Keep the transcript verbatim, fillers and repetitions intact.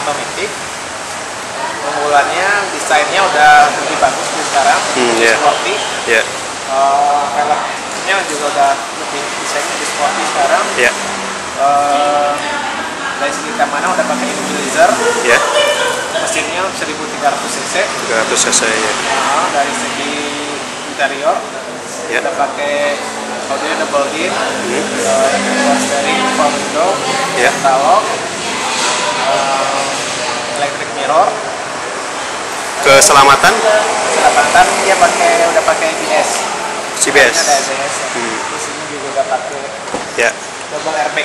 automatic. Keunggulannya desainnya udah lebih bagus di sekarang, hmm, yeah. sporty. Yeah. Uh, helmnya juga udah lebih desainnya lebih sporty sekarang. Yeah. Uh, dari segi keamanan udah pakai immobilizer. Yeah. Mesinnya seribu tiga ratus cc. tiga ratus cc ya. Uh, dari segi interior, yeah. kita pakai audio double din, hmm. uh, power steering, power window, yeah. catalog, uh, electric mirror. Keselamatan? Keselamatan dia pakai udah pakai A B S. C B S. Ada A B S. Hmm. Di sini juga udah pakai ya. double airbag